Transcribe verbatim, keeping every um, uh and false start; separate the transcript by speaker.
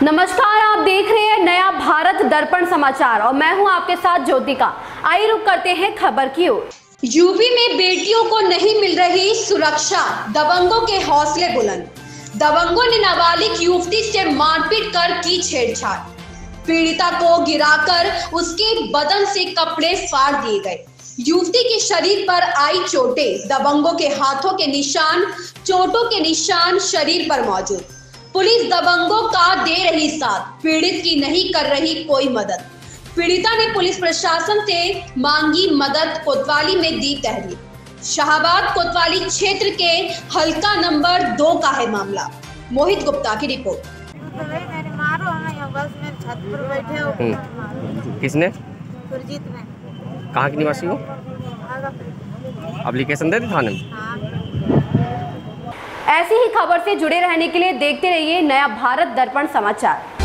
Speaker 1: नमस्कार, आप देख रहे हैं नया भारत दर्पण समाचार और मैं हूं आपके साथ ज्योतिका। आइए रुक करते हैं खबर की ओर। यूपी में बेटियों को नहीं मिल रही सुरक्षा, दबंगों के हौसले बुलंद। दबंगों ने नाबालिग युवती से मारपीट कर की छेड़छाड़, पीड़िता को गिराकर उसके बदन से कपड़े फाड़ दिए गए। युवती के शरीर पर आई चोटें, दबंगों के हाथों के निशान, चोटों के निशान शरीर पर मौजूद। पुलिस दबंगों का दे रही साथ, पीड़ित की नहीं कर रही कोई मदद। पीड़िता ने पुलिस प्रशासन से मांगी मदद। कोतवाली में दी तहरीर। शाहबाद कोतवाली क्षेत्र के हल्का नंबर दो का है मामला। मोहित गुप्ता की रिपोर्ट।
Speaker 2: बस में छत पर बैठे हो।
Speaker 3: किसने?
Speaker 2: सुरजीत में।
Speaker 3: कहाँ की निवासी हो? एप्लीकेशन दे दी थाने में?
Speaker 2: हाँ।
Speaker 1: ऐसी ही खबर से जुड़े रहने के लिए देखते रहिए नया भारत दर्पण समाचार।